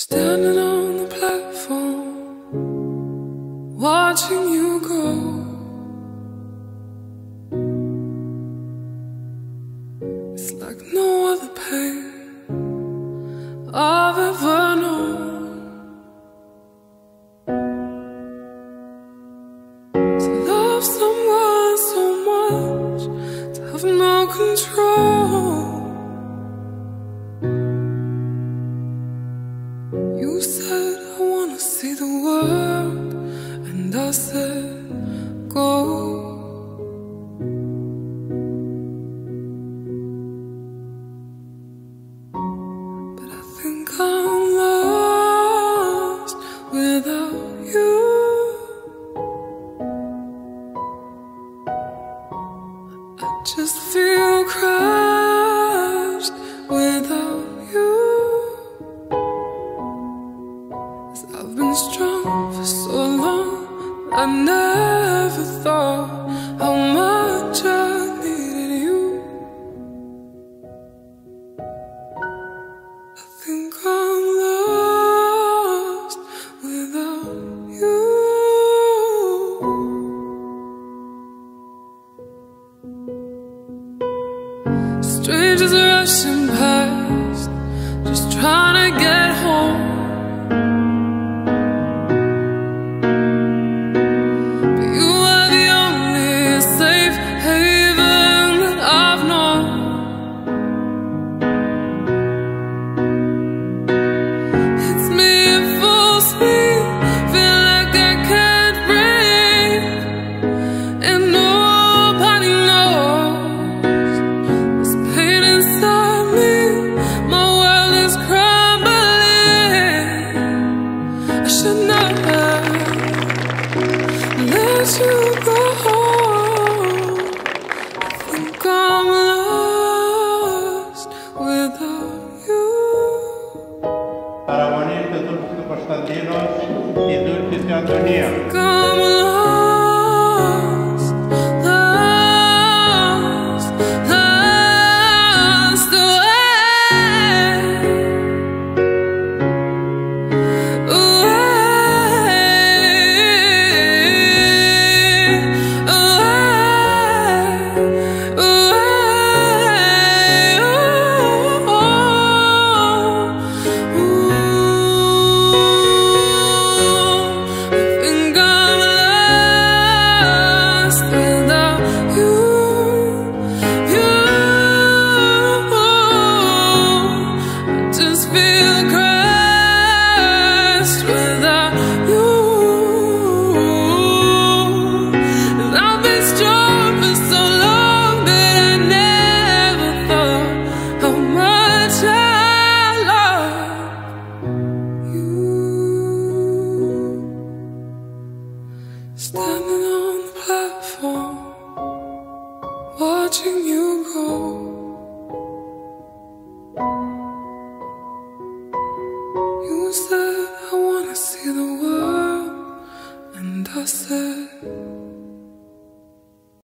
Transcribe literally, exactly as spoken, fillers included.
Standing on the platform, watching you go. It's like no other pain I've ever known. To love someone so much, to have no control. You said, I wanna see the world, and I said, go. But I think I'm lost without you. I just feel crushed without you. I've been strong for so long, I never thought how much I needed you. I think I'm lost without you. Strangers rushing past, just trying to get home. Let you go. I think I'm lost without you. Παραμονή του δούλου του Konstantinos, η δούλη της Antonia. Standing on the platform, watching you go. You said, I wanna see the world, and I said,